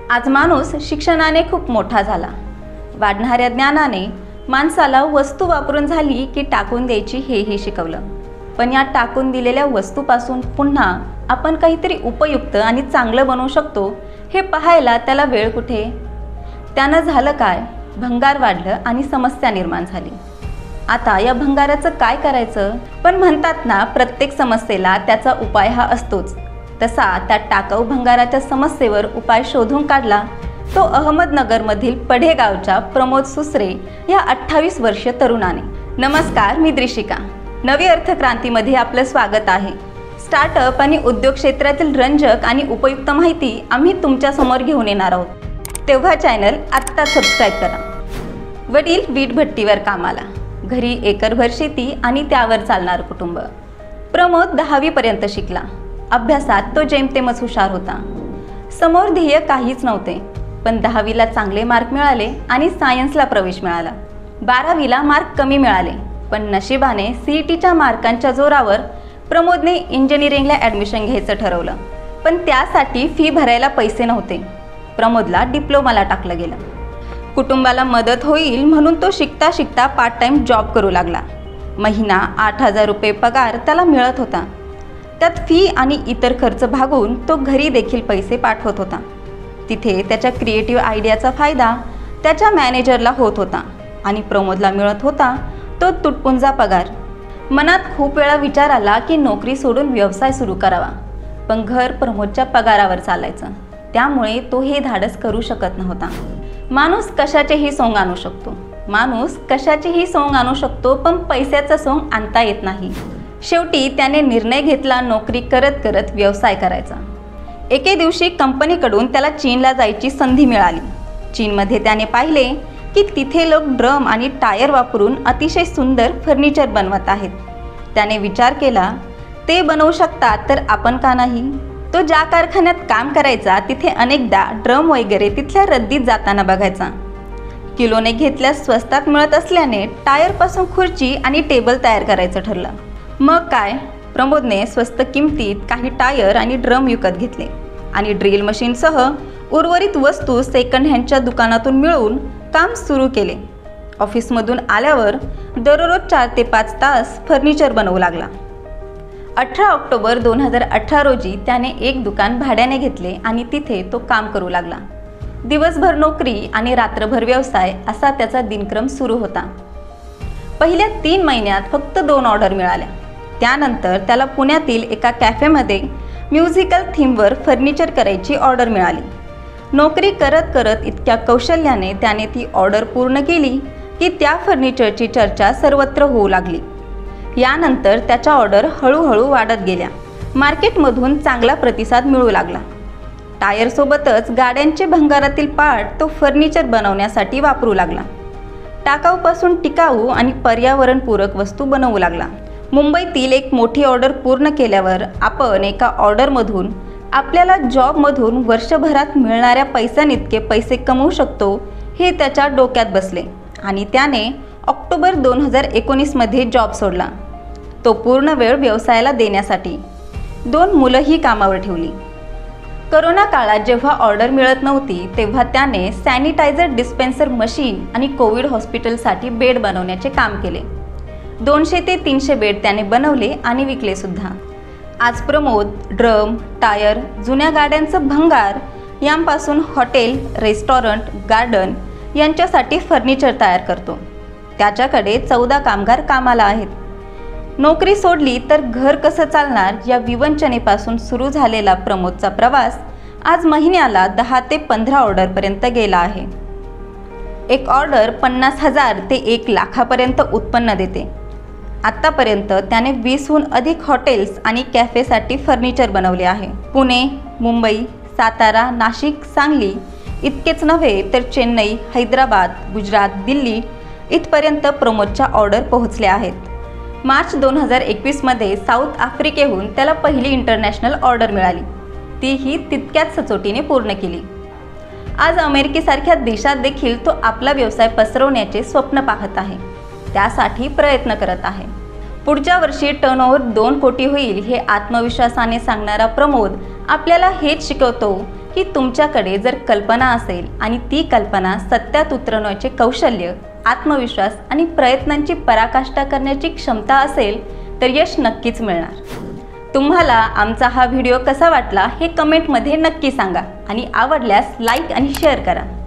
आज माणूस शिक्षणाने खूप मोठा झाला। वाढणाऱ्या ज्ञानाने माणसाला वस्तू वापरून झाली की टाकून द्यायची हेही शिकवलं। पण या टाकून दिलेल्या वस्तूपासून पुन्हा आपण काहीतरी उपयुक्त आणि चांगलं बनवू शकतो हे पाहायला त्याला वेळ कुठे? त्यानं झालं काय? भंगार वाढलं आणि समस्या निर्माण झाली। आता या भंगाराचं काय करायचं? पण म्हणतात ना, प्रत्येक समस्येला त्याचा उपाय हा असतोच। तसा त्या टाकाऊ भंगाराच्या समस्येवर उपाय शोधून काढला तो अहमदनगरमधील पढे गावच्या प्रमोद सुसरे या 28 वर्षीय तरुणाने। नमस्कार, मी दृशिका। नवी अर्थक्रांतीमध्ये आपलं स्वागत आहे। स्टार्टअप आणि उद्योग क्षेत्रातील रंजक आणि उपयुक्त माहिती आम्ही तुमच्या समोर घेऊन येणार आहोत। तेव्हा चॅनल आत्ता सबस्क्राईब करा। वडील वीट भट्टीवर कामाला, घरी एकरभर शेती आणि त्यावर चालणार कुटुंब। प्रमोद 10वी पर्यंत शिकला। अभ्यासात तो जेमतेमच हुशार होता। समोर ध्येय काहीच नव्हते, पण 10वीला चांगले मार्क मिळाले आणि सायन्सला प्रवेश मिळाला। 12वीला मार्क कमी मिळाले, पण नशिबाने CETच्या मार्कांच्या जोरावर प्रमोदने इंजिनिअरिंगला ॲडमिशन घ्यायचं ठरवलं। पण त्यासाठी फी भरायला पैसे नव्हते। प्रमोदला डिप्लोमाला टाकलं गेलं। कुटुंबाला मदत होईल म्हणून तो शिकता शिकता पार्ट टाइम जॉब करू लागला। महिना 8,000 रुपये पगार त्याला मिळत होता। त्यात फी आणि इतर खर्च भागून तो घरी देखील पैसे पाठवत होता। तिथे त्याच्या क्रिएटिव्ह आयडियाचा फायदा त्याच्या मॅनेजरला होत होता आणि प्रमोदला मिळत होता तो तुटपुंजा पगार। मनात खूप वेळा विचार आला की नोकरी सोडून व्यवसाय सुरू करावा, पण घर प्रमोदच्या पगारावर चालायचं, त्यामुळे तो हे धाडस करू शकत नव्हता। माणूस कशाचेही सोंग आणू शकतो, पण पैशाचं सोंग आणता येत नाही। शेवटी त्याने निर्णय घेतला नोकरी करत करत व्यवसाय करायचा। एके दिवशी कंपनीकडून त्याला चीनला जायची संधी मिळाली। चीनमध्ये त्याने पाहिले की तिथे लोक ड्रम आणि टायर वापरून अतिशय सुंदर फर्निचर बनवत आहेत। त्याने विचार केला, ते बनवू शकतात तर आपण का नाही? तो ज्या कारखान्यात काम करायचा तिथे अनेकदा ड्रम वगैरे तिथल्या रद्दीत जाताना बघायचा। किलोने घेतल्यास स्वस्तात मिळत असल्याने टायरपासून खुर्ची आणि टेबल तयार करायचं ठरलं। मग काय, प्रमोदने स्वस्त किमतीत काही टायर आणि ड्रम विकत घेतले आणि ड्रिल मशीनसह उर्वरित वस्तू सेकंड हँडच्या दुकानातून मिळवून काम सुरू केले। ऑफिसमधून आल्यावर दररोज 4 ते 5 तास फर्निचर बनवू लागला। 18 ऑक्टोबर 2018 रोजी त्याने एक दुकान भाड्याने घेतले आणि तिथे तो काम करू लागला। दिवसभर नोकरी आणि रात्रभर व्यवसाय असा त्याचा दिनक्रम सुरू होता। पहिल्या 3 महिन्यात फक्त 2 ऑर्डर मिळाल्या। त्यानंतर त्याला पुण्यातील एका कॅफेमध्ये म्युझिकल थीमवर फर्निचर करायची ऑर्डर मिळाली। नोकरी करत करत इतक्या कौशल्याने त्याने ती ऑर्डर पूर्ण केली की त्या फर्निचरची चर्चा सर्वत्र होऊ लागली। यानंतर त्याच्या ऑर्डर हळूहळू वाढत गेल्या। मार्केटमधून चांगला प्रतिसाद मिळू लागला। टायरसोबतच गाड्यांचे भंगारातील पार्ट तो फर्निचर बनवण्यासाठी वापरू लागला। टाकाऊपासून टिकाऊ आणि पर्यावरणपूरक वस्तू बनवू लागला। मुंबईतील एक मोठी ऑर्डर पूर्ण केल्यावर आपण एका ऑर्डरमधून आपल्याला जॉबमधून वर्षभरात मिळणाऱ्या पैशांइतके पैसे कमवू शकतो हे त्याच्या डोक्यात बसले आणि त्याने ऑक्टोबर 2019 मध्ये जॉब सोडला। तो पूर्ण वेळ व्यवसायाला देण्यासाठी 2 मुलंही कामावर ठेवली। करोना काळात जेव्हा ऑर्डर मिळत नव्हती तेव्हा त्याने सॅनिटायझर डिस्पेन्सर मशीन आणि कोविड हॉस्पिटलसाठी बेड बनवण्याचे काम केले। 200 ते 300 बेड त्याने बनवले आणि विकले सुद्धा। आज प्रमोद ड्रम, टायर, जुन्या गाड्यांचं भंगार यांपासून हॉटेल, रेस्टॉरंट, गार्डन यांच्यासाठी फर्निचर तयार करतो। त्याच्याकडे 14 कामगार कामाला आहेत। नोकरी सोडली तर घर कसं चालणार या विवंचनेपासून सुरू झालेला प्रमोदचा प्रवास आज महिन्याला 10 ते 15 ऑर्डरपर्यंत गेला आहे। एक ऑर्डर 50,000 ते 1 लाखापर्यंत उत्पन्न देते। आत्तापर्यंत त्याने 20हून अधिक हॉटेल्स आणि कॅफेसाठी फर्निचर बनवले आहे। पुणे, मुंबई, सातारा, नाशिक, सांगली इतकेच नव्हे तर चेन्नई, हैदराबाद, गुजरात, दिल्ली इथपर्यंत प्रमोदच्या ऑर्डर पोहोचल्या आहेत। मार्च 2021 मध्ये साऊथ आफ्रिकेहून त्याला पहिली इंटरनॅशनल ऑर्डर मिळाली। तीही तितक्याच सचोटीने पूर्ण केली। आज अमेरिकेसारख्या देशात देखील तो आपला व्यवसाय पसरवण्याचे स्वप्न पाहत आहे। त्यासाठी प्रयत्न करत आहे। पुढच्या वर्षी टर्नओव्हर 2 कोटी होईल हे आत्मविश्वासाने सांगणारा प्रमोद आपल्याला हेच शिकवतो की तुमच्याकडे जर कल्पना असेल आणि ती कल्पना सत्यात उतरवण्याचे कौशल्य, आत्मविश्वास आणि प्रयत्नांची पराकाष्ठा करण्याची क्षमता असेल तर यश नक्कीच मिळणार। तुम्हाला आमचा हा व्हिडिओ कसा वाटला हे कमेंटमध्ये नक्की सांगा आणि आवडल्यास लाईक आणि शेअर करा।